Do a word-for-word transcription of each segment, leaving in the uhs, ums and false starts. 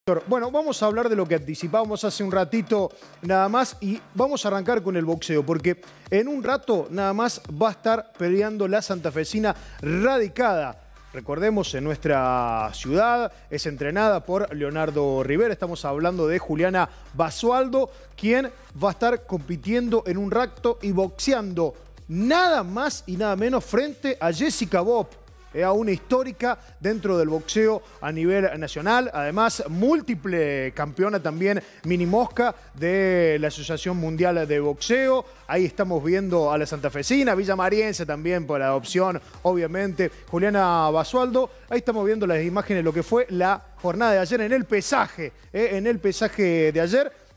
Bueno, vamos a hablar de lo que anticipábamos hace un ratito nada más y vamos a arrancar con el boxeo porque en un rato nada más va a estar peleando la santafesina radicada. Recordemos, en nuestra ciudad es entrenada por Leonardo Rivera. Estamos hablando de Juliana Basualdo, quien va a estar compitiendo en un rato y boxeando nada más y nada menos frente a Jessica Bob. A una histórica dentro del boxeo a nivel nacional, además múltiple campeona también mini mosca de la Asociación Mundial de Boxeo. Ahí estamos viendo a la santafesina, villamariense también por adopción, obviamente, Juliana Basualdo. Ahí estamos viendo las imágenes de lo que fue la jornada de ayer en el pesaje, eh, en el pesaje de ayer,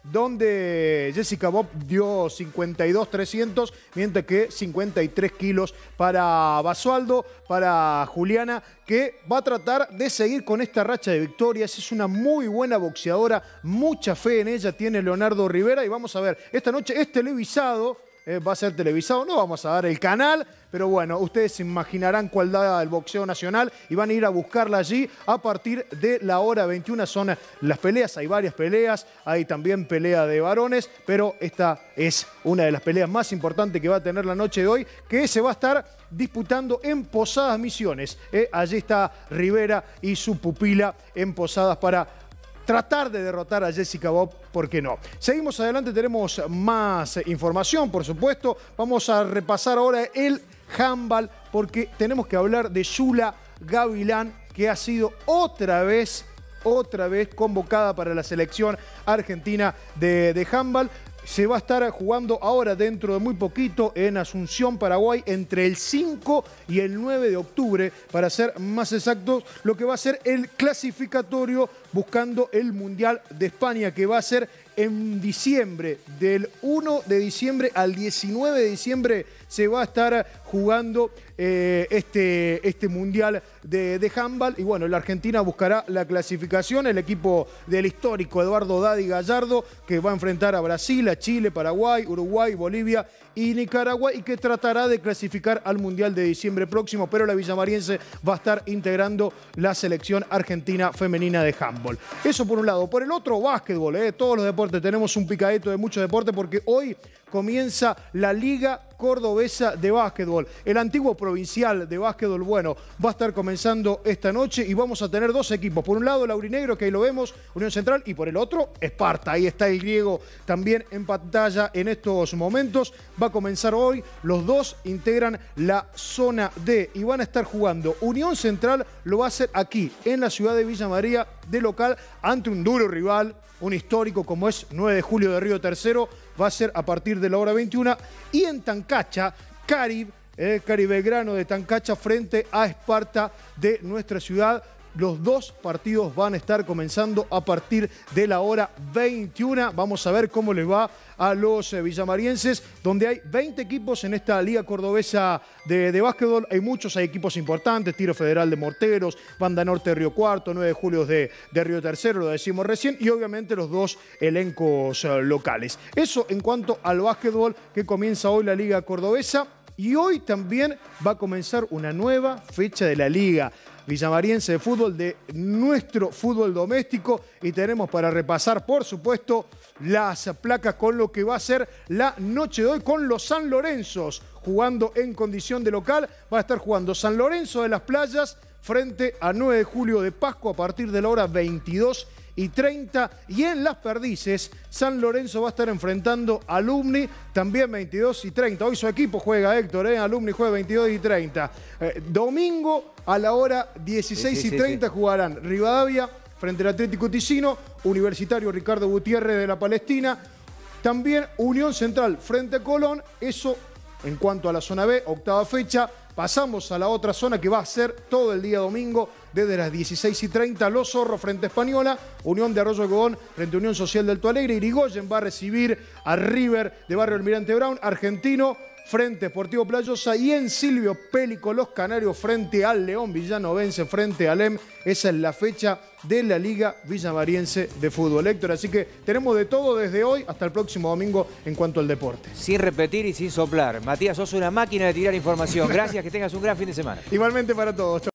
donde Jessica Bob dio cincuenta y dos mil trescientos, mientras que cincuenta y tres kilos para Basualdo, para Juliana, que va a tratar de seguir con esta racha de victorias. Es una muy buena boxeadora, mucha fe en ella tiene Leonardo Rivera y vamos a ver, esta noche es televisado. Eh, va a ser televisado, no vamos a dar el canal, pero bueno, ustedes se imaginarán cuál da el boxeo nacional y van a ir a buscarla allí a partir de la hora veintiuna. Son las peleas, hay varias peleas, hay también pelea de varones, pero esta es una de las peleas más importantes que va a tener la noche de hoy, que se va a estar disputando en Posadas Misiones. Eh, allí está Rivera y su pupila en Posadas para tratar de derrotar a Jessica Bob, ¿por qué no? Seguimos adelante, tenemos más información, por supuesto. Vamos a repasar ahora el handball, porque tenemos que hablar de Yula Gavilán, que ha sido otra vez, otra vez convocada para la selección argentina de, de handball. Se va a estar jugando ahora dentro de muy poquito en Asunción, Paraguay, entre el cinco y el nueve de octubre, para ser más exactos, lo que va a ser el clasificatorio buscando el Mundial de España, que va a ser en diciembre, del uno de diciembre al diecinueve de diciembre se va a estar jugando eh, este, este Mundial de, de handball. Y bueno, la Argentina buscará la clasificación, el equipo del histórico Eduardo Dadi Gallardo, que va a enfrentar a Brasil, a Chile, Paraguay, Uruguay, Bolivia y Nicaragua, y que tratará de clasificar al Mundial de diciembre próximo, pero la villamariense va a estar integrando la selección argentina femenina de handball. Eso por un lado. Por el otro, básquetbol, ¿eh? Todos los deportes, tenemos un picadito de mucho deporte porque hoy comienza la Liga Cordobesa de Básquetbol. El antiguo provincial de básquetbol, bueno, va a estar comenzando esta noche y vamos a tener dos equipos. Por un lado, el aurinegro, que ahí lo vemos, Unión Central, y por el otro, Esparta. Ahí está el griego también en pantalla en estos momentos. Va a comenzar hoy. Los dos integran la zona D y van a estar jugando. Unión Central lo va a hacer aquí, en la ciudad de Villa María, de local, ante un duro rival, un histórico como es nueve de julio de Río Tercero. Va a ser a partir de la hora veintiuna. Y en Tancacha, Carib, el Cari Belgrano de Tancacha frente a Esparta de nuestra ciudad. Los dos partidos van a estar comenzando a partir de la hora veintiuna. Vamos a ver cómo les va a los eh, villamarienses, donde hay veinte equipos en esta Liga Cordobesa de, de básquetbol. Hay muchos, hay equipos importantes, Tiro Federal de Morteros, Banda Norte de Río Cuarto, nueve de julio de, de Río Tercero, lo decimos recién, y obviamente los dos elencos eh, locales. Eso en cuanto al básquetbol, que comienza hoy la Liga Cordobesa. Y hoy también va a comenzar una nueva fecha de la Liga Villamariense de Fútbol, de nuestro fútbol doméstico, y tenemos para repasar, por supuesto, las placas con lo que va a ser la noche de hoy con los San Lorenzos, jugando en condición de local. Va a estar jugando San Lorenzo de las Playas frente a nueve de julio de Pasco a partir de la hora veintidós y treinta, y en Las Perdices San Lorenzo va a estar enfrentando a Alumni también veintidós y treinta. Hoy su equipo juega, Héctor, ¿eh? Alumni juega veintidós y treinta. Eh, domingo a la hora dieciséis y treinta sí, sí, sí. Jugarán Rivadavia frente al Atlético Ticino, Universitario Ricardo Gutiérrez de la Palestina, también Unión Central frente a Colón. Eso en cuanto a la zona B, octava fecha. Pasamos a la otra zona, que va a ser todo el día domingo, desde las dieciséis y treinta, Los Zorros frente a Española, Unión de Arroyo Algodón frente a Unión Social de Alto Alegre, Irigoyen va a recibir a River de Barrio Almirante Brown, Argentino frente a Sportivo Playosa, y en Silvio Pélico los Canarios frente al León Villanovense frente al E M. Esa es la fecha de la Liga Villamariense de Fútbol, Héctor. Así que tenemos de todo desde hoy hasta el próximo domingo en cuanto al deporte. Sin repetir y sin soplar. Matías, sos una máquina de tirar información. Gracias, que tengas un gran fin de semana. Igualmente para todos.